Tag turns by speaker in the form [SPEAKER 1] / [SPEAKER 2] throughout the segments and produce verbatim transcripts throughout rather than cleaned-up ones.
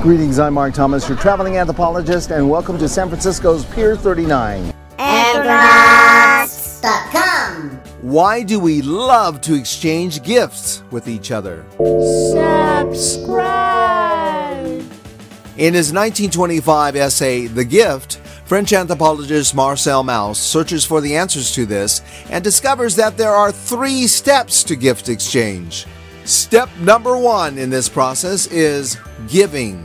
[SPEAKER 1] Greetings, I'm Mark Thomas, your traveling anthropologist, and welcome to San Francisco's Pier thirty-nine.
[SPEAKER 2] Anthronauts dot com.
[SPEAKER 1] Why do we love to exchange gifts with each other?
[SPEAKER 2] Subscribe.
[SPEAKER 1] In his nineteen twenty-five essay, The Gift, French anthropologist Marcel Mauss searches for the answers to this and discovers that there are three steps to gift exchange. Step number one in this process is giving.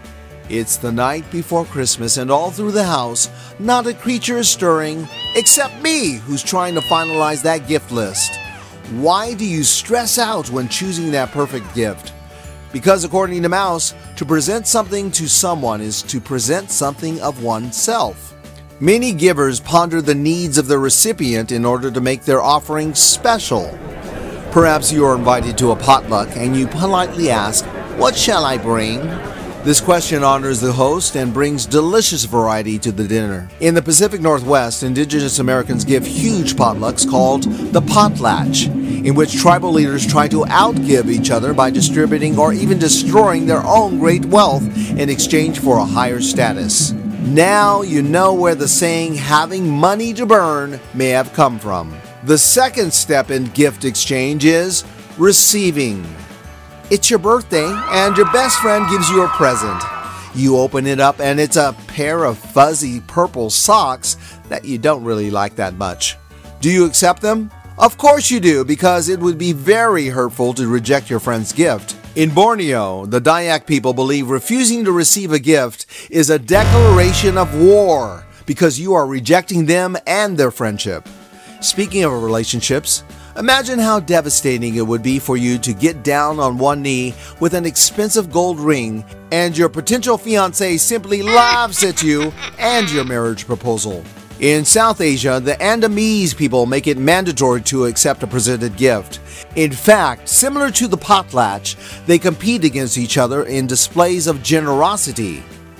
[SPEAKER 1] It's the night before Christmas, and all through the house, not a creature is stirring except me, who's trying to finalize that gift list. Why do you stress out when choosing that perfect gift? Because according to Mauss, to present something to someone is to present something of oneself. Many givers ponder the needs of the recipient in order to make their offering special. Perhaps you are invited to a potluck and you politely ask, "What shall I bring?" This question honors the host and brings delicious variety to the dinner. In the Pacific Northwest, indigenous Americans give huge potlucks called the potlatch, in which tribal leaders try to outgive each other by distributing or even destroying their own great wealth in exchange for a higher status. Now you know where the saying, "having money to burn," may have come from. The second step in gift exchange is receiving. It's your birthday, and your best friend gives you a present. You open it up, and it's a pair of fuzzy purple socks that you don't really like that much. Do you accept them? Of course you do, because it would be very hurtful to reject your friend's gift. In Borneo, the Dayak people believe refusing to receive a gift is a declaration of war, because you are rejecting them and their friendship. Speaking of relationships, imagine how devastating it would be for you to get down on one knee with an expensive gold ring and your potential fiancé simply laughs at you and your marriage proposal. In South Asia, the Andamese people make it mandatory to accept a presented gift. In fact, similar to the potlatch, they compete against each other in displays of generosity.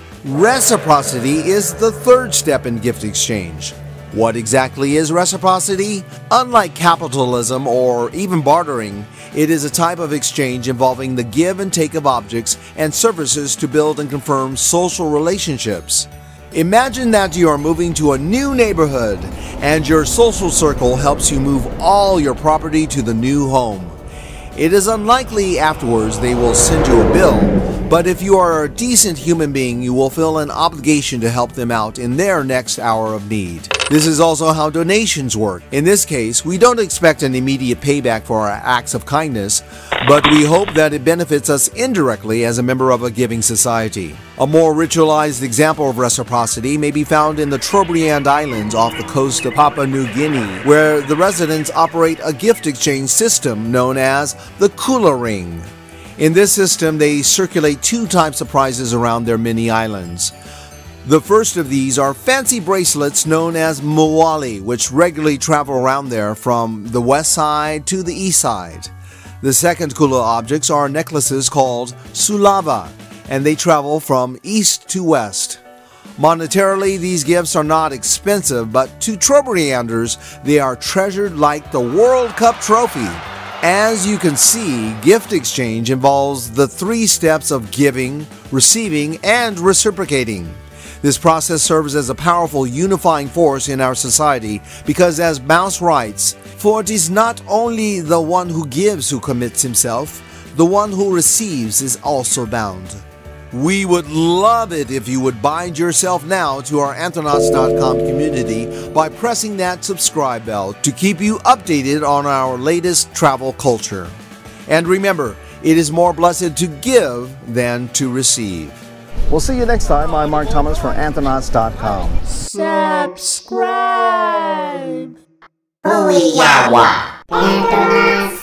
[SPEAKER 1] Reciprocity is the third step in gift exchange. What exactly is reciprocity? Unlike capitalism or even bartering, it is a type of exchange involving the give and take of objects and services to build and confirm social relationships. Imagine that you are moving to a new neighborhood and your social circle helps you move all your property to the new home. It is unlikely afterwards they will send you a bill, but if you are a decent human being, you will feel an obligation to help them out in their next hour of need. This is also how donations work. In this case, we don't expect an immediate payback for our acts of kindness, but we hope that it benefits us indirectly as a member of a giving society. A more ritualized example of reciprocity may be found in the Trobriand Islands off the coast of Papua New Guinea, where the residents operate a gift exchange system known as the Kula Ring. In this system, they circulate two types of prizes around their many islands. The first of these are fancy bracelets known as Mawali, which regularly travel around there from the west side to the east side. The second Kula objects are necklaces called Sulava, and they travel from east to west. Monetarily, these gifts are not expensive, but to Trobrianders, they are treasured like the World Cup trophy. As you can see, gift exchange involves the three steps of giving, receiving, and reciprocating. This process serves as a powerful unifying force in our society because, as Mauss writes, "For it is not only the one who gives who commits himself, the one who receives is also bound." We would love it if you would bind yourself now to our Anthronauts dot com community by pressing that subscribe bell to keep you updated on our latest travel culture. And remember, it is more blessed to give than to receive. We'll see you next time. I'm Mark Thomas for Anthronauts dot com.
[SPEAKER 2] Subscribe. Booyah! Anthronauts.